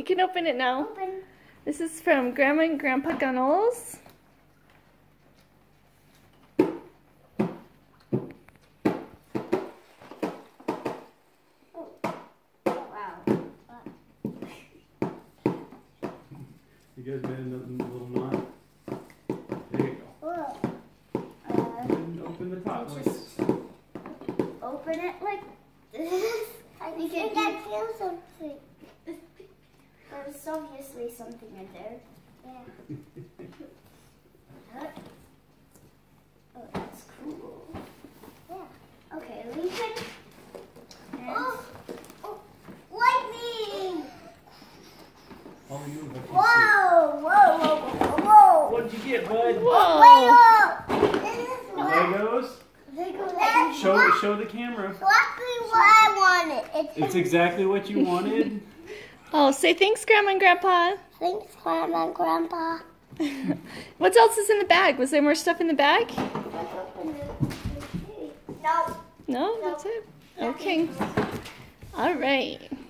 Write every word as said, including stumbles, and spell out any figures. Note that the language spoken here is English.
You can open it now. Open. This is from Grandma and Grandpa Gunnels. Oh, wow. You guys made a little knot. There you go. Whoa. Uh, And open the top. just open it like this. I think I feel something. There's obviously something in there. Yeah. Oh, that's cool. Yeah. Okay, Lincoln. Oh, oh, lightning! All you have to Whoa, whoa, whoa, whoa, whoa! What'd you get, bud? Whoa! This is Legos? Lego lightning. Show show the camera. Exactly what I wanted. It's, It's exactly what you wanted. Oh, say thanks, Grandma and Grandpa. Thanks, Grandma and Grandpa. What else is in the bag? Was there more stuff in the bag? Let's open it. No. No, that's it. Okay. All right.